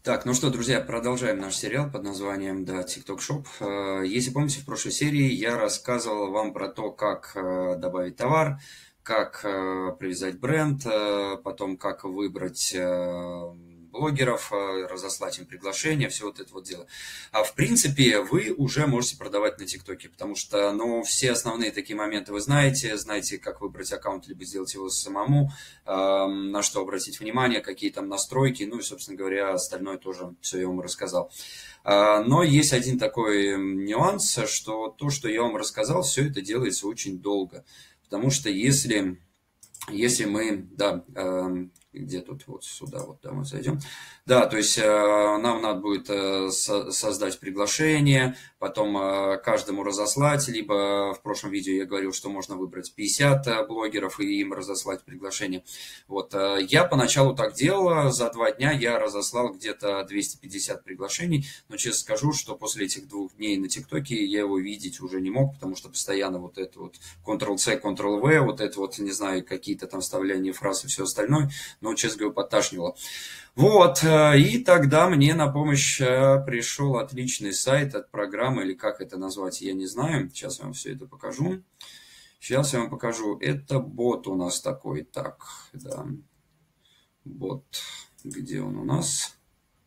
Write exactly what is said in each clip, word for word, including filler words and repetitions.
Так, ну что, друзья, продолжаем наш сериал под названием да, TikTok Shop. Если помните, в прошлой серии я рассказывал вам про то, как добавить товар, как привязать бренд, потом как выбрать блогеров, разослать им приглашения, все вот это вот дело. А в принципе, вы уже можете продавать на ТикТоке, потому что, ну, все основные такие моменты вы знаете, знаете, как выбрать аккаунт, либо сделать его самому, э, на что обратить внимание, какие там настройки, ну и, собственно говоря, остальное тоже все я вам рассказал. Э, но есть один такой нюанс, что то, что я вам рассказал, все это делается очень долго, потому что если, если мы, да, э, где тут вот сюда вот да, мы зайдем. Да, то есть э, нам надо будет э, со создать приглашение, потом э, каждому разослать, либо в прошлом видео я говорил, что можно выбрать пятьдесят э, блогеров и им разослать приглашение. Вот, э, я поначалу так делал, за два дня я разослал где-то двести пятьдесят приглашений, но честно скажу, что после этих двух дней на ТикТоке я его видеть уже не мог, потому что постоянно вот это вот контрол-C, контрол-V, вот это вот, не знаю, какие-то там вставления фраз и все остальное, но, честно говоря, подташнивало. Вот, и тогда мне на помощь пришел отличный сайт от программы, или как это назвать, я не знаю. Сейчас я вам все это покажу. Сейчас я вам покажу. Это бот у нас такой. Так, да. Бот. Где он у нас?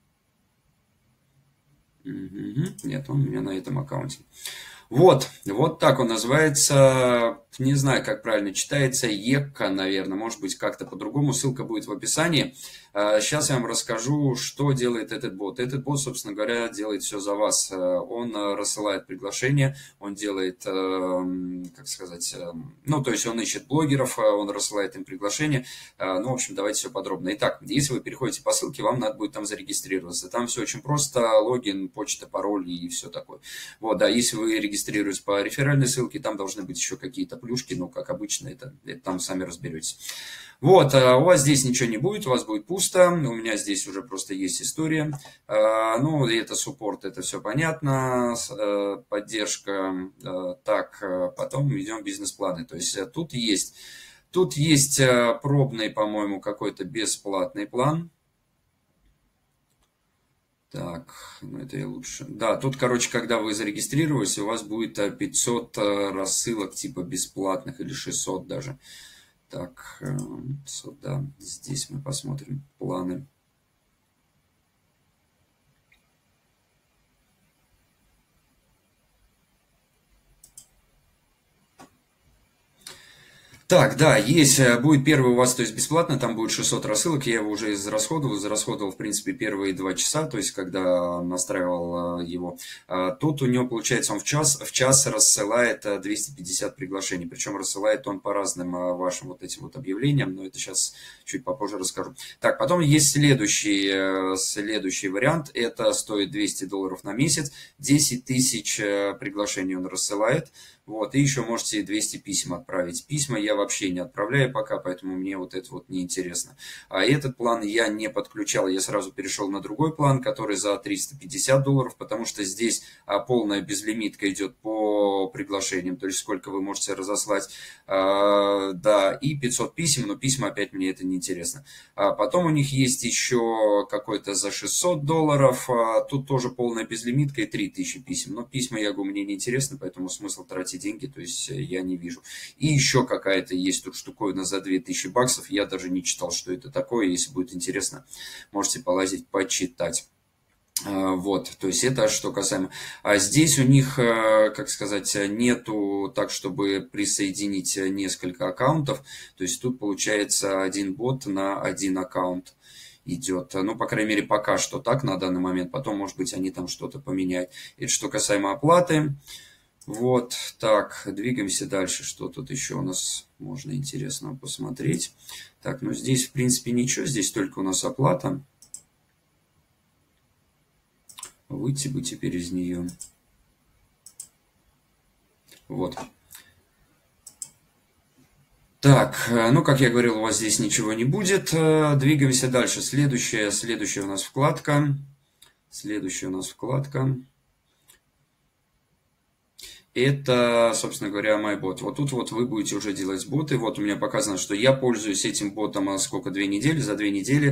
Нет, он у меня на этом аккаунте. Вот, вот так он называется, не знаю, как правильно читается, Екка, наверное, может быть, как-то по-другому, ссылка будет в описании. Сейчас я вам расскажу, что делает этот бот. Этот бот, собственно говоря, делает все за вас. Он рассылает приглашения, он делает, как сказать, ну, то есть он ищет блогеров, он рассылает им приглашения. Ну, в общем, давайте все подробно. Итак, если вы переходите по ссылке, вам надо будет там зарегистрироваться. Там все очень просто, логин, почта, пароль и все такое. Вот, да, если вы регистрируетесь по реферальной ссылке, там должны быть еще какие-то плюшки, но, как обычно, это, это там сами разберетесь. Вот, у вас здесь ничего не будет, у вас будет пусто, у меня здесь уже просто есть история. Ну, это суппорт, это все понятно, поддержка, так, потом ведем бизнес-планы. То есть тут есть, тут есть пробный, по-моему, какой-то бесплатный план. Так, ну это я лучше. Да, тут, короче, когда вы зарегистрируетесь, у вас будет пятьсот рассылок типа бесплатных или шестьсот даже. Так, пятьсот, да, здесь мы посмотрим планы. Так, да, есть, будет первый у вас, то есть бесплатно, там будет шестьсот рассылок, я его уже израсходовал, израсходовал, в принципе, первые два часа, то есть когда настраивал его. Тут у него, получается, он в час, в час рассылает двести пятьдесят приглашений, причем рассылает он по разным вашим вот этим вот объявлениям, но это сейчас чуть попозже расскажу. Так, потом есть следующий, следующий вариант, это стоит двести долларов на месяц, десять тысяч приглашений он рассылает. Вот, и еще можете двести писем отправить. Письма я вообще не отправляю пока, поэтому мне вот это вот не интересно. А этот план я не подключал, я сразу перешел на другой план, который за триста пятьдесят долларов, потому что здесь полная безлимитка идет по приглашениям, то есть сколько вы можете разослать. Да, и пятьсот писем, но письма опять мне это не интересно. А потом у них есть еще какой-то за шестьсот долларов, тут тоже полная безлимитка и три тысячи писем. Но письма, я говорю, мне не интересно, поэтому смысл тратить деньги, то есть я не вижу. И еще какая-то есть тут штуковина за две тысячи баксов, я даже не читал, что это такое, если будет интересно, можете полазить, почитать. Вот, то есть это что касаемо. А здесь у них, как сказать, нету так, чтобы присоединить несколько аккаунтов, то есть тут получается один бот на один аккаунт идет. Ну, по крайней мере, пока что так на данный момент, потом, может быть, они там что-то поменяют. Это что касаемо оплаты. Вот, так, двигаемся дальше. Что тут еще у нас можно интересного посмотреть? Так, ну здесь, в принципе, ничего. Здесь только у нас оплата. Выйти бы теперь из нее. Вот. Так, ну, как я говорил, у вас здесь ничего не будет. Двигаемся дальше. Следующая, следующая у нас вкладка. Следующая у нас вкладка. Это, собственно говоря, MyBot. Вот тут вот вы будете уже делать боты. Вот у меня показано, что я пользуюсь этим ботом сколько, две недели. За две недели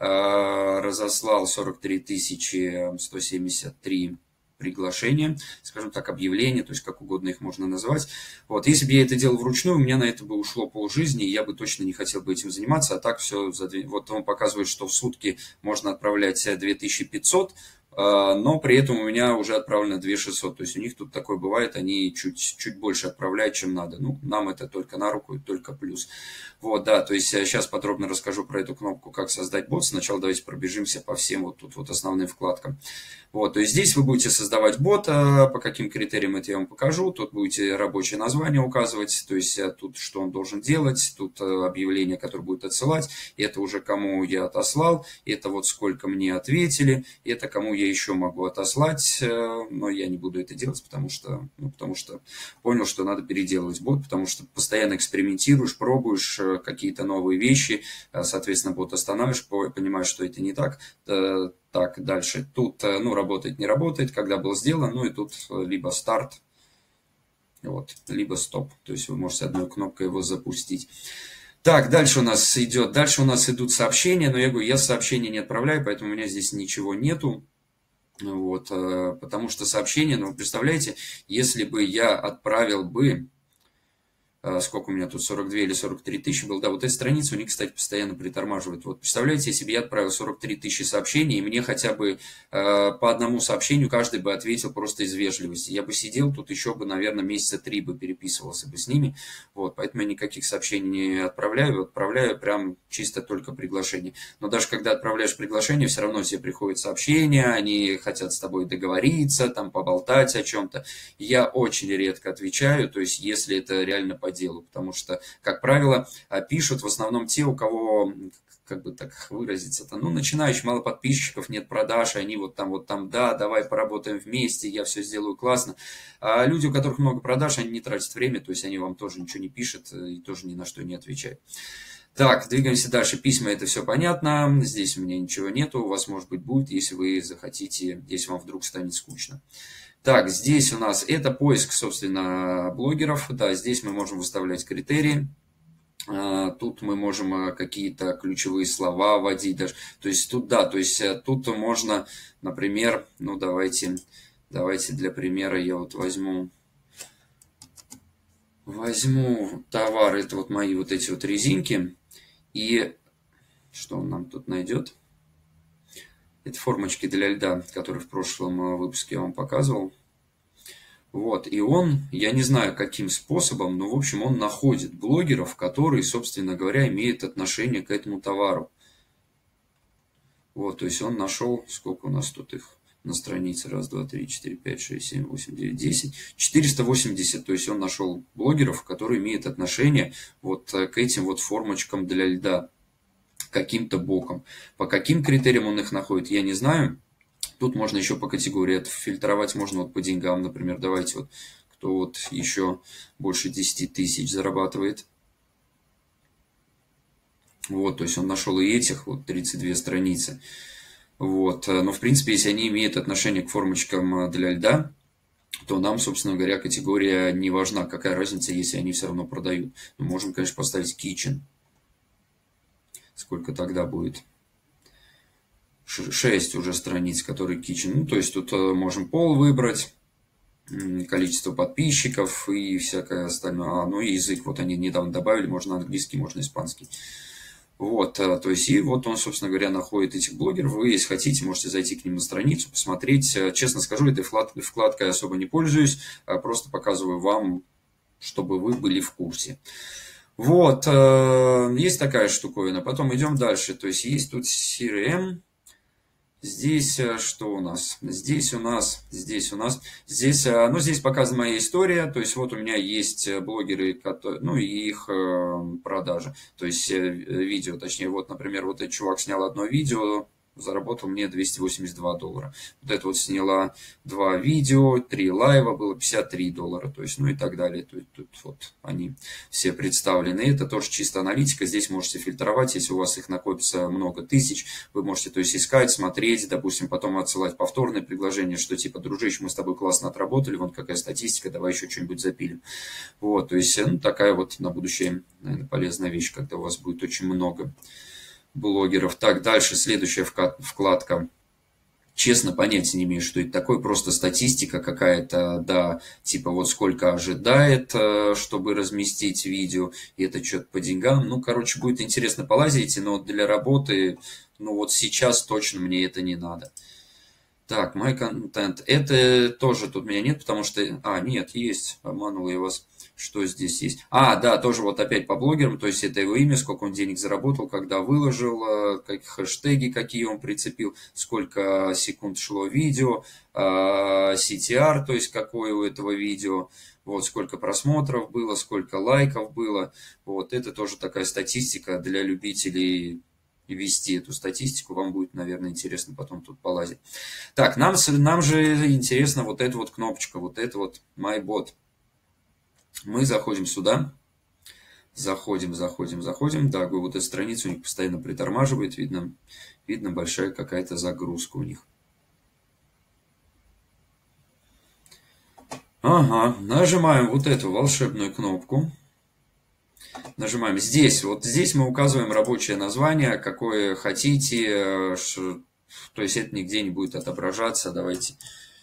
э, разослал сорок три тысячи сто семьдесят три приглашения, скажем так, объявления, то есть как угодно их можно назвать. Вот, если бы я это делал вручную, у меня на это бы ушло полжизни, и я бы точно не хотел бы этим заниматься, а так все, за две... вот он показывает, что в сутки можно отправлять две тысячи пятьсот, но при этом у меня уже отправлено две тысячи шестьсот, то есть у них тут такое бывает, они чуть, чуть больше отправляют, чем надо. Ну, нам это только на руку, только плюс. Вот, да, то есть сейчас подробно расскажу про эту кнопку, как создать бот. Сначала давайте пробежимся по всем вот тут вот основным вкладкам. Вот, то есть здесь вы будете создавать бот, по каким критериям это я вам покажу. Тут будете рабочее название указывать, то есть тут что он должен делать, тут объявление, которое будет отсылать, это уже кому я отослал, это вот сколько мне ответили, это кому я еще могу отослать, но я не буду это делать, потому что, ну, потому что понял, что надо переделывать бот, потому что постоянно экспериментируешь, пробуешь какие-то новые вещи, соответственно, бот останавливаешь, понимаешь, что это не так. Так, дальше. Тут, ну, работает, не работает, когда был сделан, ну, и тут либо старт, вот, либо стоп. То есть вы можете одной кнопкой его запустить. Так, дальше у нас идет, дальше у нас идут сообщения, но я говорю, я сообщения не отправляю, поэтому у меня здесь ничего нету. Вот, потому что сообщения, ну, представляете, если бы я отправил бы, сколько у меня тут, сорок две или сорок три тысячи было, да, вот эта страница у них, кстати, постоянно притормаживает. Вот представляете, если бы я отправил сорок три тысячи сообщений, и мне хотя бы э, по одному сообщению каждый бы ответил просто из вежливости. Я бы сидел тут еще бы, наверное, месяца три бы переписывался бы с ними. Вот, поэтому я никаких сообщений не отправляю, отправляю прям чисто только приглашение. Но даже когда отправляешь приглашение, все равно тебе приходят сообщения, они хотят с тобой договориться, там, поболтать о чем-то. Я очень редко отвечаю, то есть если это реально по делу, потому что, как правило, пишут в основном те, у кого, как бы так выразиться-то, ну, начинающих, мало подписчиков, нет продаж, и они вот там, вот там, да, давай поработаем вместе, я все сделаю классно. А люди, у которых много продаж, они не тратят время, то есть они вам тоже ничего не пишут и тоже ни на что не отвечают. Так, двигаемся дальше. Письма, это все понятно. Здесь у меня ничего нету. У вас, может быть, будет, если вы захотите, если вам вдруг станет скучно. Так, здесь у нас это поиск, собственно, блогеров. Да, здесь мы можем выставлять критерии. Тут мы можем какие-то ключевые слова вводить даже. То есть тут, да, то есть тут можно, например, ну давайте, давайте для примера я вот возьму, возьму товар, это вот мои вот эти вот резинки. И что он нам тут найдет? Это формочки для льда, которые в прошлом выпуске я вам показывал. Вот, и он, я не знаю каким способом, но в общем он находит блогеров, которые, собственно говоря, имеют отношение к этому товару. Вот, то есть он нашел, сколько у нас тут их на странице, раз, два, три, четыре, пять, шесть, семь, восемь, девять, десять, четыреста восемьдесят, то есть он нашел блогеров, которые имеют отношение вот к этим вот формочкам для льда. Каким-то боком. По каким критериям он их находит, я не знаю. Тут можно еще по категории фильтровать, можно вот по деньгам, например. Давайте вот, кто вот еще больше десяти тысяч зарабатывает. Вот, то есть он нашел и этих, вот тридцать две страницы. Вот, но в принципе, если они имеют отношение к формочкам для льда, то нам, собственно говоря, категория не важна. Какая разница, если они все равно продают. Мы можем, конечно, поставить kitchen. Сколько тогда будет? шесть уже страниц, которые kitchen. Ну, то есть тут можем пол выбрать, количество подписчиков и всякое остальное. А, ну и язык. Вот они недавно добавили, можно английский, можно испанский. Вот, то есть и вот он, собственно говоря, находит этих блогеров. Вы, если хотите, можете зайти к ним на страницу, посмотреть. Честно скажу, этой вкладкой особо не пользуюсь. Просто показываю вам, чтобы вы были в курсе. Вот, есть такая штуковина. Потом идем дальше. То есть есть тут си эр эм. Здесь что у нас? Здесь у нас, здесь у нас, здесь, ну, здесь показана моя история. То есть вот у меня есть блогеры, которые, ну, и их продажи. То есть видео, точнее, вот, например, вот этот чувак снял одно видео. заработал мне двести восемьдесят два доллара. Вот это вот сняла два видео, три лайва, было пятьдесят три доллара, то есть, ну и так далее. То есть, тут вот они все представлены. Это тоже чисто аналитика, здесь можете фильтровать, если у вас их накопится много тысяч, вы можете, то есть, искать, смотреть, допустим, потом отсылать повторные предложения, что типа, дружище, мы с тобой классно отработали, вон какая статистика, давай еще что-нибудь запилим. Вот, то есть, ну, такая вот на будущее, наверное, полезная вещь, когда у вас будет очень много блогеров. Так, дальше следующая вкладка. Честно, понятия не имею, что это такое, просто статистика какая-то, да, типа вот сколько ожидает, чтобы разместить видео, и это что-то по деньгам. Ну, короче, будет интересно полазить, но для работы, ну вот сейчас точно мне это не надо. Так, my content. Это тоже тут меня нет, потому что... А, нет, есть. Обманул я вас. Что здесь есть? А, да, тоже вот опять по блогерам. То есть это его имя, сколько он денег заработал, когда выложил, как хэштеги какие он прицепил, сколько секунд шло видео, си ти ар, то есть какое у этого видео, вот сколько просмотров было, сколько лайков было. Вот это тоже такая статистика для любителей вести эту статистику. Вам будет, наверное, интересно потом тут полазить. Так, нам, нам же интересна вот эта вот кнопочка, вот это вот MyBot. Мы заходим сюда. Заходим, заходим, заходим. Да, вот эта страница у них постоянно притормаживает. Видно, видно большая какая-то загрузка у них. Ага, нажимаем вот эту волшебную кнопку. Нажимаем здесь. Вот здесь мы указываем рабочее название, какое хотите. То есть это нигде не будет отображаться. Давайте.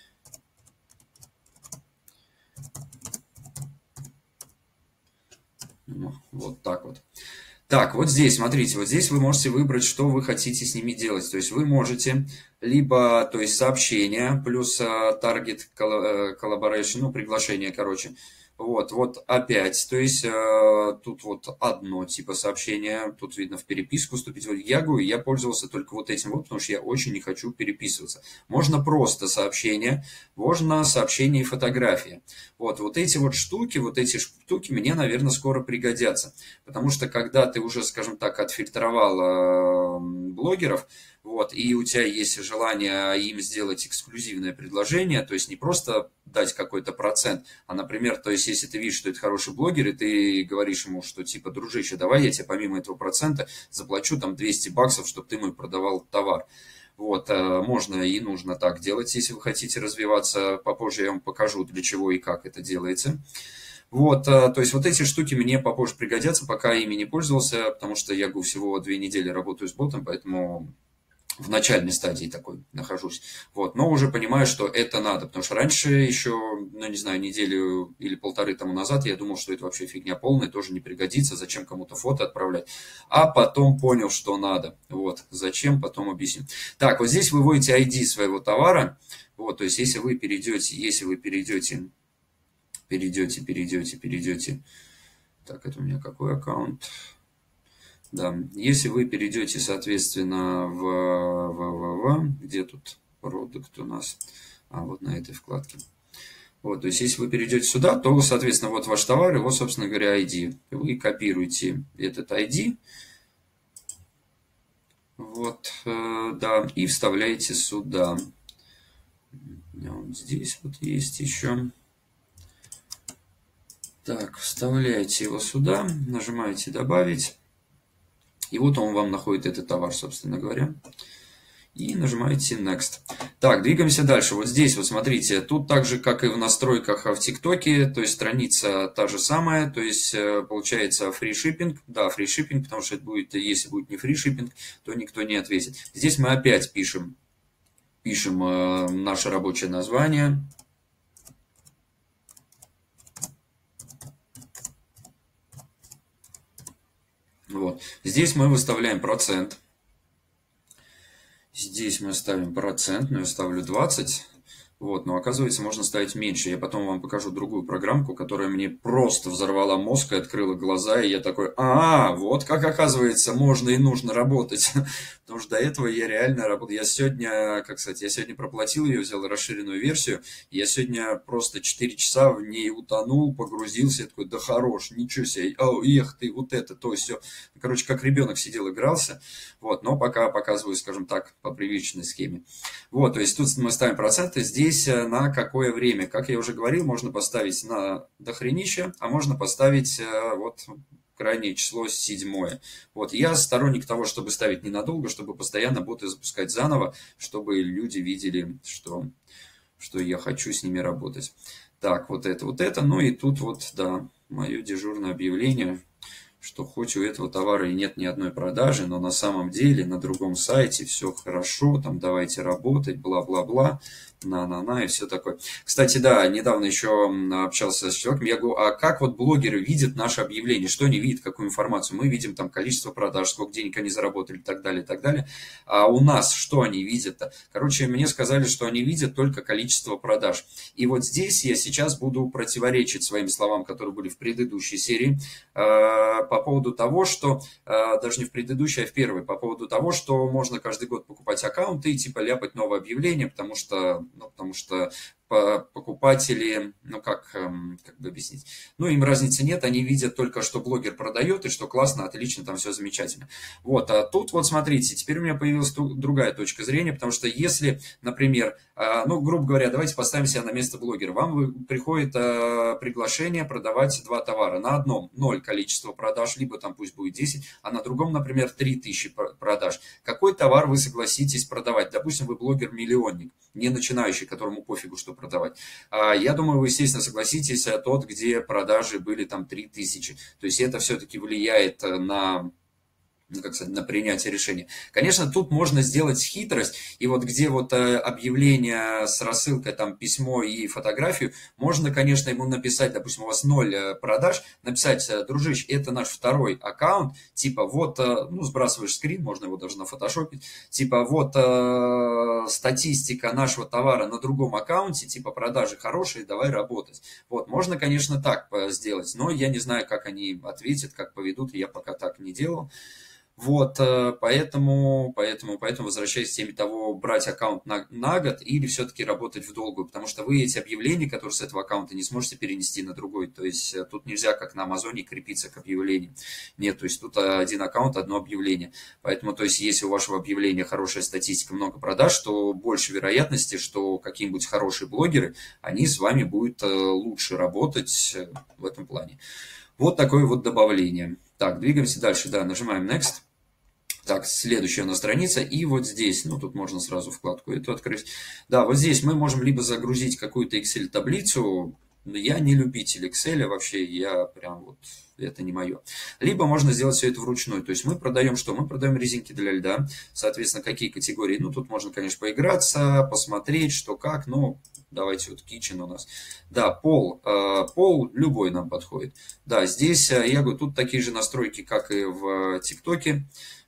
Вот так вот. Так, вот здесь, смотрите, вот здесь вы можете выбрать, что вы хотите с ними делать. То есть вы можете либо, то есть сообщения, плюс target collaboration, ну, приглашение, короче. Вот, вот опять, то есть э, тут вот одно типа сообщения, тут видно в переписку вступить. Вот я говорю, я пользовался только вот этим вот, потому что я очень не хочу переписываться. Можно просто сообщение, можно сообщение и фотография. Вот, вот эти вот штуки, вот эти штуки мне, наверное, скоро пригодятся. Потому что когда ты уже, скажем так, отфильтровал э, блогеров, вот, и у тебя есть желание им сделать эксклюзивное предложение, то есть не просто дать какой-то процент, а, например, то есть если ты видишь, что это хороший блогер, и ты говоришь ему, что типа, дружище, давай я тебе помимо этого процента заплачу там двести баксов, чтобы ты мой продавал товар. Вот, можно и нужно так делать, если вы хотите развиваться. Попозже я вам покажу, для чего и как это делается. Вот, то есть вот эти штуки мне попозже пригодятся, пока ими не пользовался, потому что я всего две недели работаю с ботом, поэтому... в начальной стадии такой нахожусь. Вот. Но уже понимаю, что это надо. Потому что раньше еще, ну не знаю, неделю или полторы тому назад я думал, что это вообще фигня полная, тоже не пригодится, зачем кому-то фото отправлять. А потом понял, что надо. Вот. Зачем, потом объясню. Так, вот здесь вы вводите ай ди своего товара. Вот, то есть если вы перейдете, если вы перейдете, перейдете, перейдете, перейдете. Так, это у меня какой аккаунт? Да, если вы перейдете, соответственно, в, в, в, в где тут продукт у нас, а вот на этой вкладке. Вот, то есть, если вы перейдете сюда, то, соответственно, вот ваш товар, его, собственно говоря, ай ди. Вы копируете этот ай ди, вот, э, да, и вставляете сюда. У меня вот здесь вот есть еще. Так, вставляете его сюда, нажимаете «Добавить». И вот он вам находит этот товар, собственно говоря. И нажимаете Next. Так, двигаемся дальше. Вот здесь, вот смотрите, тут так же, как и в настройках в ТикТоке, то есть страница та же самая, то есть получается free shipping. Да, free shipping, потому что это будет, если будет не free shipping, то никто не ответит. Здесь мы опять пишем, пишем э, наше рабочее название. Вот. Здесь мы выставляем процент. Здесь мы ставим процент, но я ставлю двадцать. Вот, но оказывается, можно ставить меньше. Я потом вам покажу другую программку, которая мне просто взорвала мозг и открыла глаза, и я такой, а, вот как оказывается можно и нужно работать. Потому что до этого я реально работал. Я сегодня, как сказать, я сегодня проплатил ее, взял расширенную версию. Я сегодня просто четыре часа в ней утонул, погрузился, я такой, да хорош, ничего себе, о, эх ты, вот это, то, все. Короче, как ребенок сидел, игрался. Вот, но пока показываю, скажем так, по привычной схеме. Вот, то есть тут мы ставим проценты, здесь на какое время. Как я уже говорил, можно поставить на дохренище, а можно поставить вот крайнее число седьмое. Вот, я сторонник того, чтобы ставить ненадолго, чтобы постоянно боты запускать заново, чтобы люди видели, что, что я хочу с ними работать. Так, вот это, вот это, ну и тут вот, да, мое дежурное объявление, что хоть у этого товара и нет ни одной продажи, но на самом деле на другом сайте все хорошо, там давайте работать, бла-бла-бла, на-на-на и все такое. Кстати, да, недавно еще общался с человеком, я говорю, а как вот блогеры видят наше объявление, что они видят, какую информацию? Мы видим там количество продаж, сколько денег они заработали и так далее, и так далее. А у нас что они видят-то? Короче, мне сказали, что они видят только количество продаж. И вот здесь я сейчас буду противоречить своим словам, которые были в предыдущей серии, по поводу того, что, даже не в предыдущей, а в первой, по поводу того, что можно каждый год покупать аккаунты и типа ляпать новое объявление, потому что, ну, потому что покупатели, ну как, как бы объяснить, ну им разницы нет, они видят только, что блогер продает и что классно, отлично, там все замечательно. Вот, а тут вот смотрите, теперь у меня появилась другая точка зрения, потому что если, например, ну грубо говоря, давайте поставим себя на место блогера, вам приходит приглашение продавать два товара, на одном ноль количество продаж, либо там пусть будет десять, а на другом, например, три тысячи продаж. Какой товар вы согласитесь продавать? Допустим, вы блогер-миллионник, не начинающий, которому пофигу, что продавать. Я думаю, вы, естественно, согласитесь, тот, где продажи были там три тысячи. То есть это все-таки влияет на... ну, как сказать, на принятие решения. Конечно, тут можно сделать хитрость, и вот где вот объявление с рассылкой, там, письмо и фотографию, можно, конечно, ему написать, допустим, у вас ноль продаж, написать, дружище, это наш второй аккаунт, типа, вот, ну, сбрасываешь скрин, можно его даже нафотошопить, типа, вот, статистика нашего товара на другом аккаунте, типа, продажи хорошие, давай работать. Вот, можно, конечно, так сделать, но я не знаю, как они ответят, как поведут, я пока так не делал. Вот, поэтому, поэтому, поэтому возвращаясь к теме того, брать аккаунт на, на год или все-таки работать в долгую, потому что вы эти объявления, которые с этого аккаунта, не сможете перенести на другой, то есть тут нельзя, как на Амазоне, крепиться к объявлению. Нет, то есть тут один аккаунт, одно объявление. Поэтому, то есть если у вашего объявления хорошая статистика, много продаж, то больше вероятности, что какие-нибудь хорошие блогеры, они с вами будут лучше работать в этом плане. Вот такое вот добавление. Так, двигаемся дальше, да, нажимаем Next. Так, следующая у нас страница, и вот здесь, ну, тут можно сразу вкладку эту открыть. Да, вот здесь мы можем либо загрузить какую-то Excel-таблицу, я не любитель Excel, вообще, я прям вот, это не мое. Либо можно сделать все это вручную, то есть мы продаем что? Мы продаем резинки для льда, соответственно, какие категории, ну, тут можно, конечно, поиграться, посмотреть, что как, но давайте вот kitchen у нас. Да, пол, пол любой нам подходит. Да, здесь, я говорю, тут такие же настройки, как и в ТикТоке.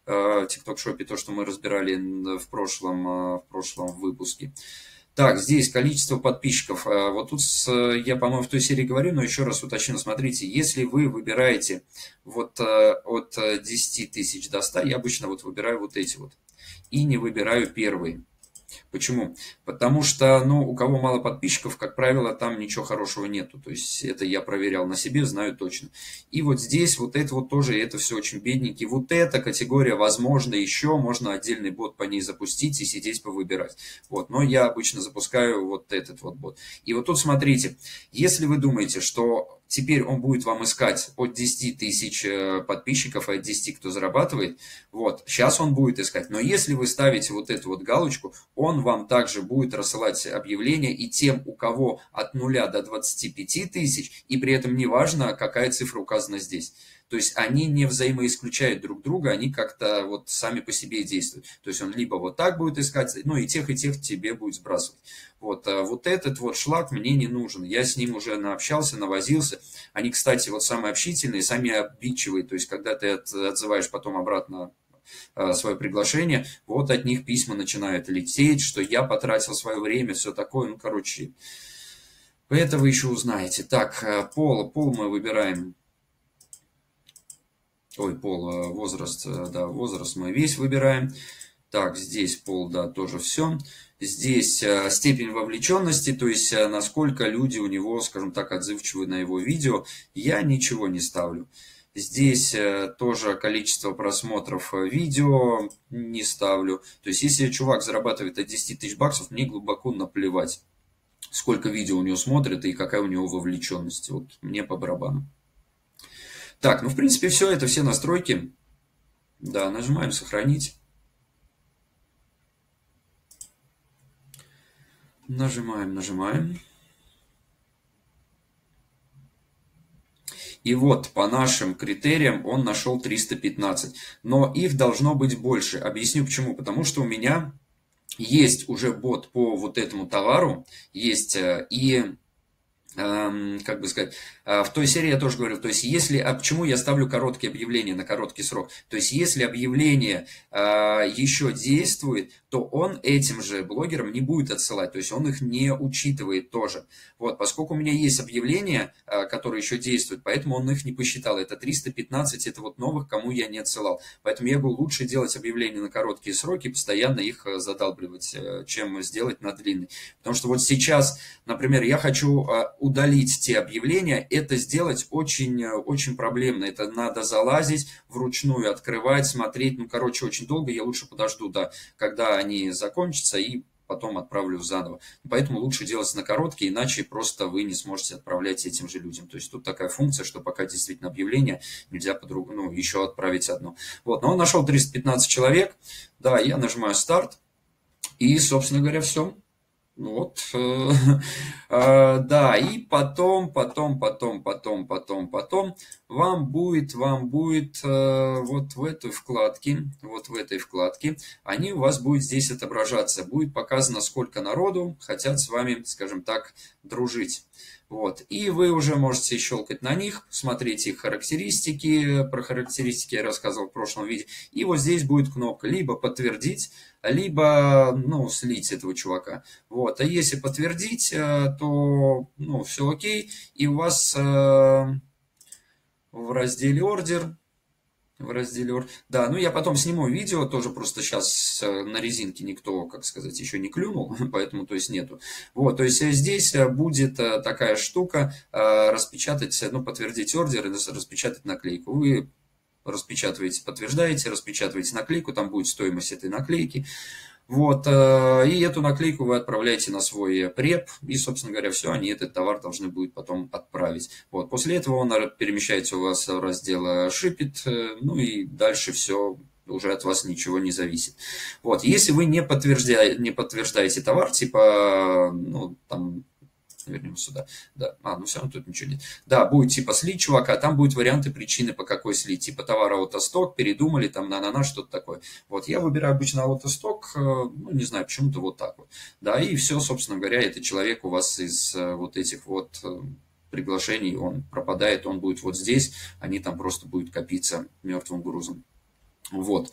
В TikTok-шопе, то, что мы разбирали в прошлом, в прошлом выпуске. Так, здесь количество подписчиков. Вот тут я, по-моему, в той серии говорю, но еще раз уточню. Смотрите, если вы выбираете вот от десяти тысяч до ста, я обычно вот выбираю вот эти вот. И не выбираю первые. Почему? Потому что, ну, у кого мало подписчиков, как правило, там ничего хорошего нету. То есть это я проверял на себе, знаю точно. И вот здесь вот это вот тоже, это все очень бедненький. Вот эта категория, возможно, еще можно отдельный бот по ней запустить и сидеть повыбирать. Вот, но я обычно запускаю вот этот вот бот. И вот тут смотрите, если вы думаете, что теперь он будет вам искать от десяти тысяч подписчиков и от десяти, кто зарабатывает, вот, сейчас он будет искать. Но если вы ставите вот эту вот галочку, он вам также будет рассылать объявления и тем, у кого от нуля до двадцати пяти тысяч, и при этом не важно, какая цифра указана здесь. То есть они не взаимоисключают друг друга, они как-то вот сами по себе действуют. То есть он либо вот так будет искать, ну и тех, и тех тебе будет сбрасывать. Вот, а вот этот вот шлак мне не нужен. Я с ним уже наобщался, навозился. Они, кстати, вот самые общительные, самые обидчивые. То есть когда ты отзываешь потом обратно свое приглашение, вот от них письма начинают лететь, что я потратил свое время, все такое. Ну, короче, это вы еще узнаете. Так, пол, пол мы выбираем. Ой, пол, возраст, да, возраст мы весь выбираем. Так, здесь пол, да, тоже все. Здесь э, степень вовлеченности, то есть э, насколько люди у него, скажем так, отзывчивы на его видео. Я ничего не ставлю. Здесь э, тоже количество просмотров э, видео не ставлю. То есть если чувак зарабатывает от десяти тысяч баксов, мне глубоко наплевать, сколько видео у него смотрят и какая у него вовлеченность. Вот мне по барабану. Так, ну в принципе все, это все настройки. Да, нажимаем сохранить. Нажимаем, нажимаем. И вот по нашим критериям он нашел триста пятнадцать. Но их должно быть больше. Объясню почему. Потому что у меня есть уже бот по вот этому товару. Есть и... как бы сказать, в той серии я тоже говорил, то есть если, а почему я ставлю короткие объявления на короткий срок, то есть если объявление а, еще действует, то он этим же блогерам не будет отсылать, то есть он их не учитывает тоже. Вот, поскольку у меня есть объявления, а, которые еще действуют, поэтому он их не посчитал, это триста пятнадцать, это вот новых, кому я не отсылал, поэтому я говорю, лучше делать объявления на короткие сроки, постоянно их задалбливать, чем сделать на длинный, потому что вот сейчас, например, я хочу удалить те объявления, это сделать очень, очень проблемно. Это надо залазить, вручную открывать, смотреть. Ну, короче, очень долго. Я лучше подожду, да, когда они закончатся, и потом отправлю заново. Поэтому лучше делать на короткие, иначе просто вы не сможете отправлять этим же людям. То есть тут такая функция, что пока действительно объявление, нельзя по-другому, ну, еще отправить одно. Вот, но он нашел триста пятнадцать человек. Да, я нажимаю старт. И, собственно говоря, все. Вот, да, и потом, потом, потом, потом, потом, потом вам будет, вам будет вот в этой вкладке, вот в этой вкладке, они у вас будут здесь отображаться, будет показано, сколько народу хотят с вами, скажем так, дружить. Вот, и вы уже можете щелкать на них, смотреть их характеристики, про характеристики я рассказывал в прошлом видео, и вот здесь будет кнопка либо подтвердить, либо, ну, слить этого чувака. Вот, а если подтвердить, то, ну, все окей, и у вас э, в разделе ордер, в разделе ордер, да, ну, я потом сниму видео, тоже просто сейчас на резинке никто, как сказать, еще не клюнул, поэтому, то есть, нету. Вот, то есть, здесь будет такая штука, распечатать, ну, подтвердить ордер и распечатать наклейку. Вы распечатываете, подтверждаете, распечатываете наклейку, там будет стоимость этой наклейки. Вот, и эту наклейку вы отправляете на свой преп, и, собственно говоря, все, они этот товар должны будут потом отправить. Вот, после этого он перемещается у вас в раздел «Шипит», ну и дальше все, уже от вас ничего не зависит. Вот, если вы не подтверждаете, не подтверждаете товар, типа, ну, там... Вернем сюда. Да. А, ну все равно тут ничего нет. Да, будет типа слить чувака, там будут варианты причины, по какой слить. Типа товар аутосток, передумали, там на-на-на, что-то такое. Вот, я выбираю обычно аутосток, ну, не знаю, почему-то вот так вот. Да, и все, собственно говоря, этот человек у вас из вот этих вот приглашений, он пропадает, он будет вот здесь, они там просто будут копиться мертвым грузом. Вот.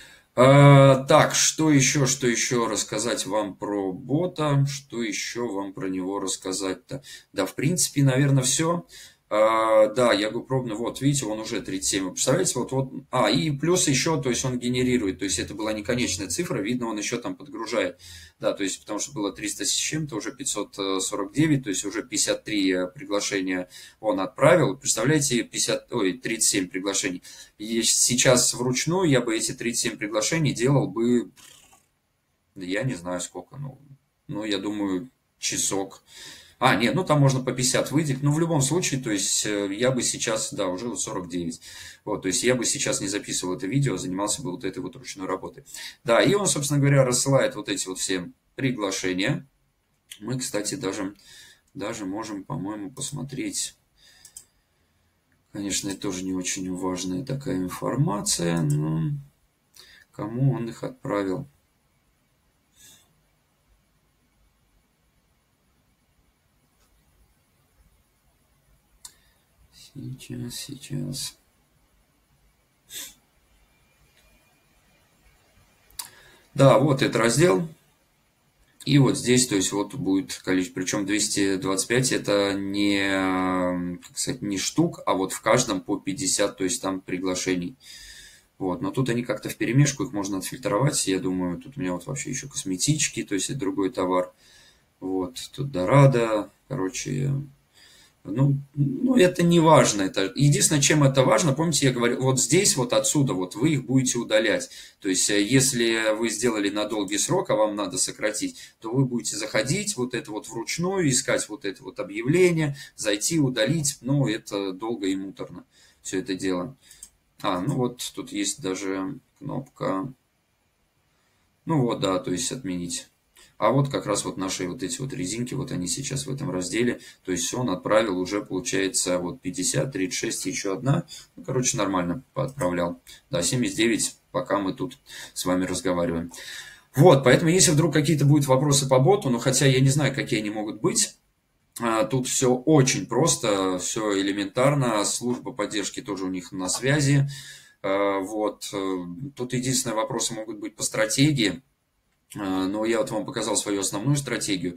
А, так, что еще, что еще рассказать вам про бота, что еще вам про него рассказать-то? Да, в принципе, наверное, все. А, да, я говорю пробно, вот, видите, он уже тридцать семь, вы представляете, вот, вот, а, и плюс еще, то есть он генерирует, то есть это была не конечная цифра, видно, он еще там подгружает, да, то есть потому что было триста с чем-то, уже пятьсот сорок девять, то есть уже пятьдесят три приглашения он отправил, представляете, пятьдесят, ой, тридцать семь приглашений, и сейчас вручную я бы эти тридцать семь приглашений делал бы, я не знаю сколько, ну, ну я думаю, часок. А, нет, ну там можно по пятьдесят выделить. Ну, в любом случае, то есть я бы сейчас, да, уже вот сорок девять. Вот, то есть я бы сейчас не записывал это видео, занимался бы вот этой вот ручной работой. Да, и он, собственно говоря, рассылает вот эти вот все приглашения. Мы, кстати, даже, даже можем, по-моему, посмотреть. Конечно, это тоже не очень важная такая информация, но кому он их отправил. Сейчас, сейчас. Да, вот этот раздел. И вот здесь, то есть, вот будет количество, причем двести двадцать пять это не, как сказать, не штук, а вот в каждом по пятьдесят, то есть там приглашений. Вот, но тут они как-то вперемешку, их можно отфильтровать, я думаю, тут у меня вот вообще еще косметички, то есть это другой товар. Вот, тут Дорадо, короче, ну, ну, это не важно. Это... Единственное, чем это важно, помните, я говорю, вот здесь, вот отсюда, вот вы их будете удалять. То есть, если вы сделали на долгий срок, а вам надо сократить, то вы будете заходить, вот это вот вручную, искать вот это вот объявление, зайти, удалить. Ну, это долго и муторно, все это дело. А, ну вот, тут есть даже кнопка. Ну вот, да, то есть отменить. А вот как раз вот наши вот эти вот резинки, вот они сейчас в этом разделе. То есть он отправил уже, получается, вот пятьдесят, тридцать шесть, еще одна. Ну, короче, нормально отправлял. Да, семьдесят девять, пока мы тут с вами разговариваем. Вот, поэтому если вдруг какие-то будут вопросы по боту, ну, хотя я не знаю, какие они могут быть, тут все очень просто, все элементарно. Служба поддержки тоже у них на связи. Вот, тут единственные вопросы могут быть по стратегии. Но я вот вам показал свою основную стратегию,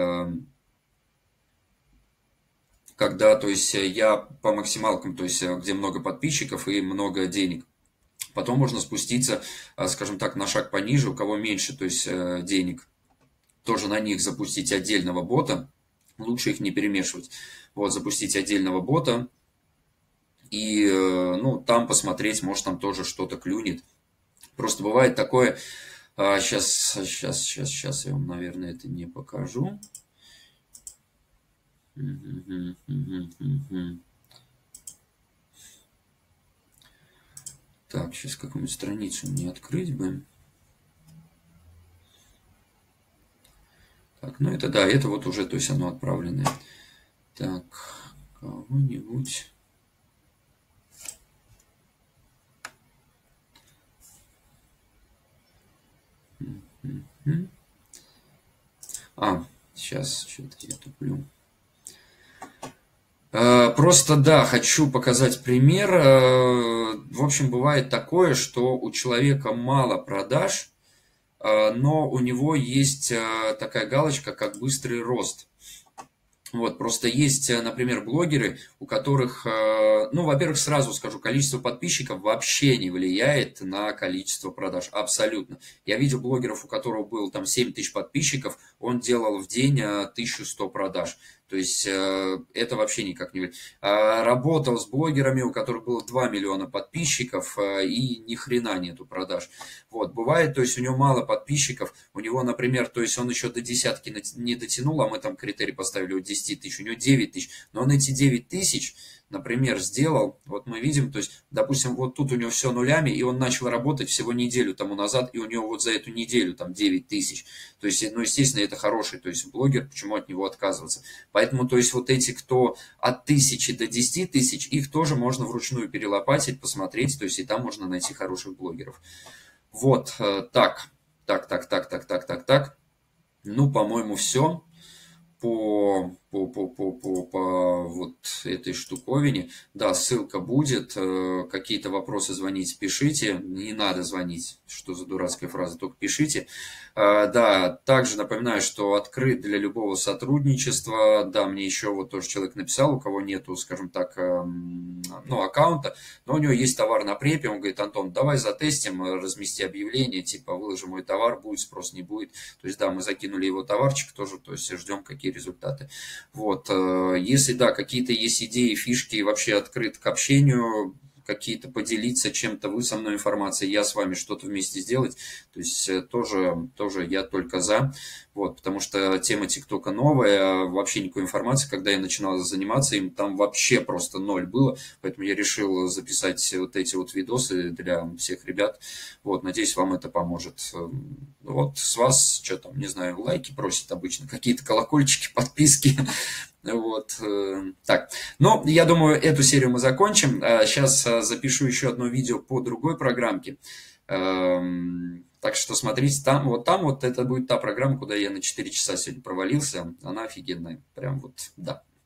когда, то есть, я по максималкам, то есть, где много подписчиков и много денег. Потом можно спуститься, скажем так, на шаг пониже, у кого меньше, то есть, денег. Тоже на них запустить отдельного бота. Лучше их не перемешивать. Вот, запустить отдельного бота. И, ну, там посмотреть, может, там тоже что-то клюнет. Просто бывает такое... Сейчас, сейчас, сейчас, сейчас я вам, наверное, это не покажу. Так, сейчас какую-нибудь страницу мне открыть бы. Так, ну это да, это вот уже, то есть оно отправленное. Так, кого-нибудь... А, сейчас, что-то я туплю. Просто, да, хочу показать пример. В общем, бывает такое, что у человека мало продаж, но у него есть такая галочка, как быстрый рост. Вот, просто есть, например, блогеры, у которых, ну, во-первых, сразу скажу, количество подписчиков вообще не влияет на количество продаж, абсолютно. Я видел блогеров, у которого было там семь тысяч подписчиков, он делал в день тысячу сто продаж. То есть это вообще никак не влияет. Работал с блогерами, у которых было два миллиона подписчиков, и ни хрена нету продаж. Вот, бывает, то есть у него мало подписчиков, у него, например, то есть он еще до десятки не дотянул, а мы там критерий поставили у десяти тысяч, у него девять тысяч, но он эти девять тысяч, например, сделал, вот мы видим, то есть, допустим, вот тут у него все нулями, и он начал работать всего неделю тому назад, и у него вот за эту неделю там девять тысяч. То есть, ну, естественно, это хороший, то есть, блогер, почему от него отказываться. Поэтому, то есть, вот эти, кто от тысячи до десяти тысяч, их тоже можно вручную перелопатить, посмотреть, то есть, и там можно найти хороших блогеров. Вот, так, так, так, так, так, так, так, так. Ну, по-моему, все. По, по, по, по, по, по вот этой штуковине. Да, ссылка будет. Какие-то вопросы звоните, пишите. Не надо звонить. Что за дурацкая фраза? Только пишите. Да, также напоминаю, что открыт для любого сотрудничества. Да, мне еще вот тоже человек написал, у кого нету, скажем так, ну, аккаунта, но у него есть товар на препе. Он говорит: Антон, давай затестим, размести объявление, типа, выложи мой товар, будет спрос, не будет. То есть, да, мы закинули его товарчик тоже, то есть ждем, какие результаты. Вот, если, да, какие-то есть идеи, фишки, вообще открыт к общению, какие-то поделиться чем-то, вы со мной информацией, я с вами что-то вместе сделать, то есть тоже, тоже я только за, вот, потому что тема ТикТока новая, вообще никакой информации, когда я начинал заниматься им, там вообще просто ноль было, поэтому я решил записать вот эти вот видосы для всех ребят, вот, надеюсь, вам это поможет. Вот с вас, что там, не знаю, лайки просят обычно, какие-то колокольчики, подписки. Вот, так. Но я думаю, эту серию мы закончим. Сейчас запишу еще одно видео по другой программке. Так что смотрите, там, вот там вот это будет та программа, куда я на четыре часа сегодня провалился. Она офигенная. Прям вот, да.